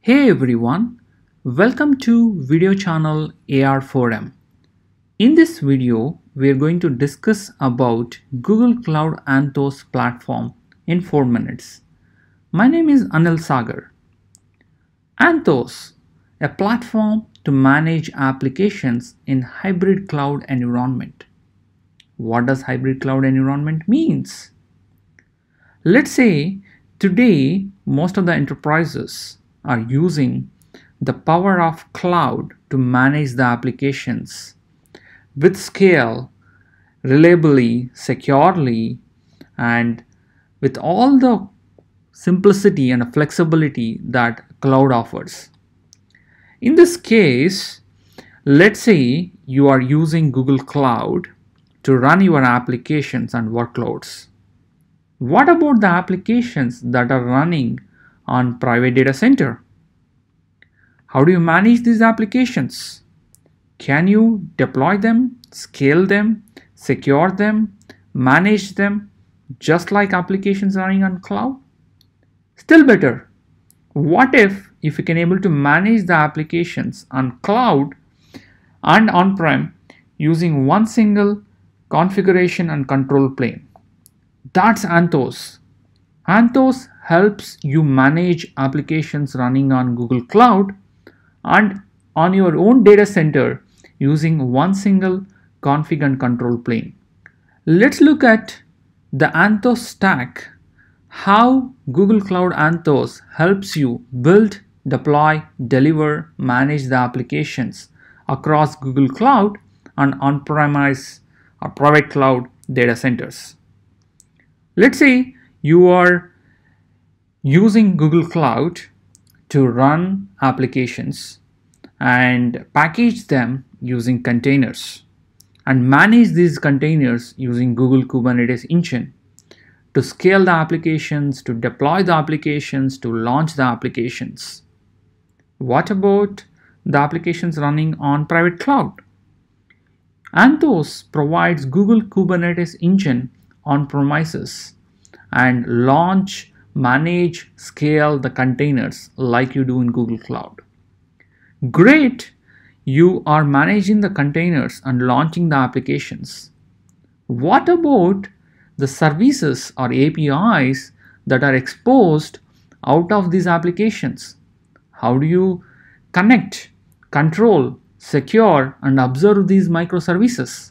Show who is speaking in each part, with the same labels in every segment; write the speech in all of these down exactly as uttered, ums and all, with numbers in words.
Speaker 1: Hey everyone, welcome to video channel A R four M. In this video, we are going to discuss about Google Cloud Anthos platform in four minutes. My name is Anil Sagar. Anthos, a platform to manage applications in hybrid cloud environment. What does hybrid cloud environment means? Let's say today most of the enterprises are using the power of cloud to manage the applications with scale, reliably, securely, and with all the simplicity and flexibility that cloud offers. In this case, let's say you are using Google Cloud to run your applications and workloads. What about the applications that are running on private data center? How do you manage these applications? Can you deploy them, scale them, secure them, manage them just like applications running on cloud? Still better, what if if you can able to manage the applications on cloud and on-prem using one single configuration and control plane? That's Anthos. Anthos helps you manage applications running on Google Cloud and on your own data center using one single config and control plane. Let's look at the Anthos stack, how Google Cloud Anthos helps you build, deploy, deliver, manage the applications across Google Cloud and on-premise or private cloud data centers. Let's say you are using Google Cloud to run applications and package them using containers and manage these containers using Google Kubernetes engine to scale the applications, to deploy the applications, to launch the applications. What about the applications running on private cloud? Anthos provides Google Kubernetes engine on premises and launch, manage, scale the containers like you do in Google Cloud. Great, you are managing the containers and launching the applications. What about the services or A P Is that are exposed out of these applications? How do you connect, control, secure, and observe these microservices?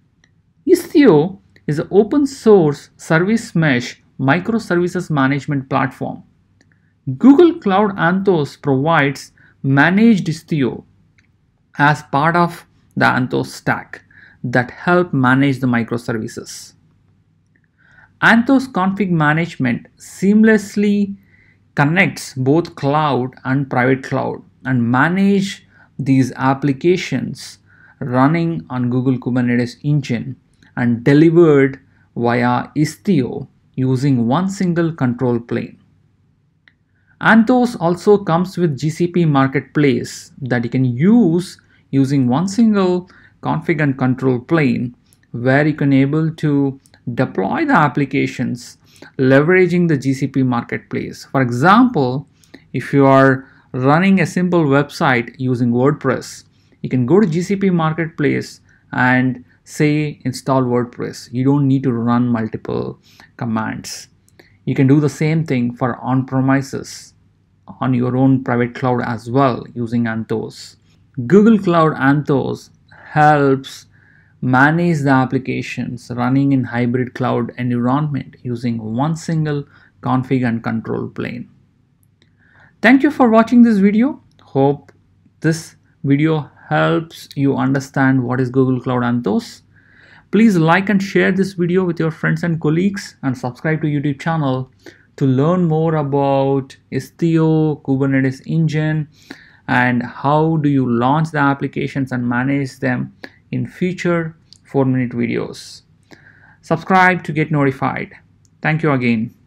Speaker 1: Istio is an open source service mesh microservices management platform. Google Cloud Anthos provides managed Istio as part of the Anthos stack that help manage the microservices. Anthos config management seamlessly connects both cloud and private cloud and manage these applications running on Google Kubernetes engine and delivered via Istio using one single control plane. Anthos also comes with G C P marketplace that you can use using one single config and control plane where you can able to deploy the applications leveraging the G C P marketplace. For example, if you are running a simple website using WordPress, you can go to G C P marketplace and say install WordPress. You don't need to run multiple commands. You can do the same thing for on-premises on your own private cloud as well using Anthos. Google Cloud Anthos helps manage the applications running in hybrid cloud environment using one single config and control plane. Thank you for watching this video. Hope this video helps you understand what is Google Cloud Anthos. Please like and share this video with your friends and colleagues and subscribe to YouTube channel to learn more about Istio, Kubernetes engine, and how do you launch the applications and manage them in future four minute videos. Subscribe to get notified. Thank you again.